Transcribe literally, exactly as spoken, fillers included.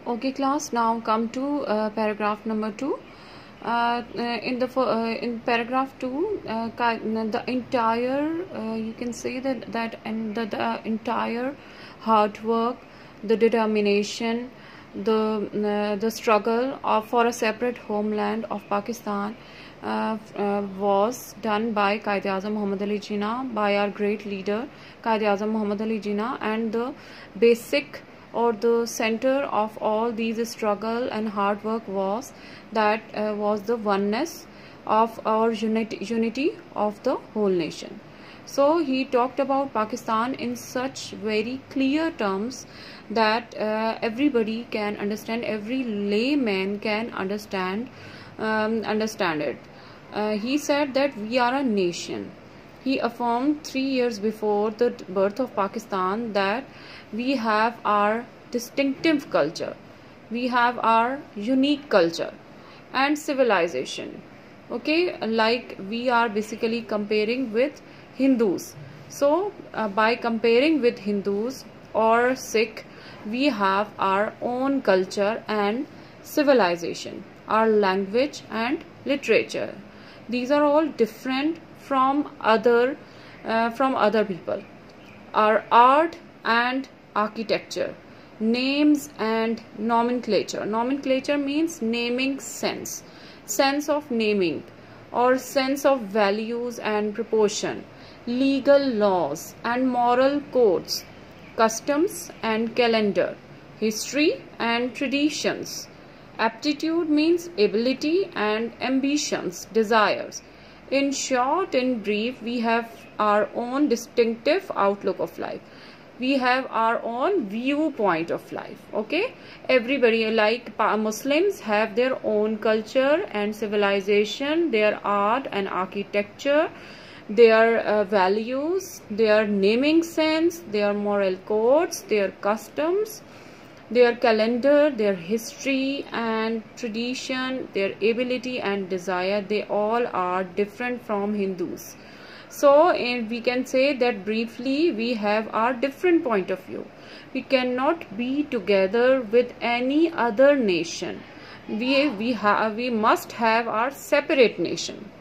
Okay, class. Now come to uh, paragraph number two. Uh, uh, in the uh, in paragraph two, uh, the entire uh, you can say that that and the, the entire hard work, the determination, the uh, the struggle of for a separate homeland of Pakistan uh, uh, was done by Quaid-e-Azam Muhammad Ali Jinnah, by our great leader Quaid-e-Azam Muhammad Ali Jinnah, and the basic or the center of all these struggle and hard work was that uh, was the oneness of our unity, unity of the whole nation. So he talked about Pakistan in such very clear terms that uh, everybody can understand, every layman can understand um, understand it. Uh, he said that we are a nation. He affirmed three years before the birth of Pakistan that we have our distinctive culture, we have our unique culture and civilization. Okay, like we are basically comparing with Hindus. So uh, by comparing with Hindus or Sikh, we have our own culture and civilization, our language and literature. These are all different from other uh, from other people. Our art and architecture, names and nomenclature. Nomenclature means naming sense, sense of naming or sense of values and proportion, legal laws and moral codes, customs and calendar, history and traditions. Aptitude means ability and ambitions, desires. In short, in brief, we have our own distinctive outlook of life. We have our own viewpoint of life. Okay, everybody, like Muslims, have their own culture and civilization, their art and architecture, their uh, values, their naming sense, their moral codes, their customs, their calendar, their history and tradition, their ability and desire. They all are different from Hindus. So and we can say that briefly we have our different point of view. We cannot be together with any other nation. We we have we must have our separate nation.